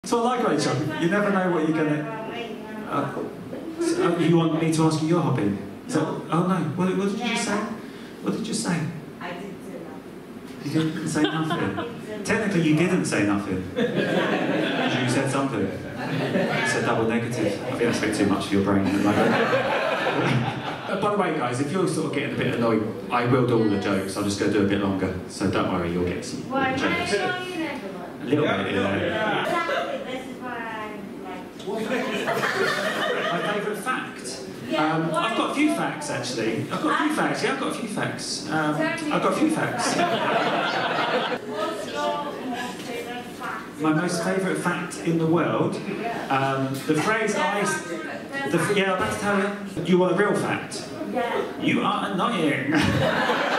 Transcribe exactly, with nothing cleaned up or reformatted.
So I like Rachel. You never know what you're gonna. Uh, so you want me to ask you your hobby? So, oh no. What, what did you just say? What did you say? I didn't say nothing. You didn't say nothing. Technically, you didn't say nothing. You said something. You said double negative. I think that's a bit too much for your brain. Uh, by the way, guys, if you're sort of getting a bit annoyed, I will do all the jokes. I'm just going to do a bit longer, so don't worry, you'll get some Why? jokes. Why you never A little bit, yeah. Exactly, this is what I like. My favourite fact? Yeah, Um, I've got a few facts, actually. I've got a few facts, yeah, I've got a few facts. Um, I've got a few facts. What's your most favorite fact? My most favourite fact in the world, um, the phrase I... The, yeah, I'm about to tell you. You want a real fact? Yeah. You are annoying.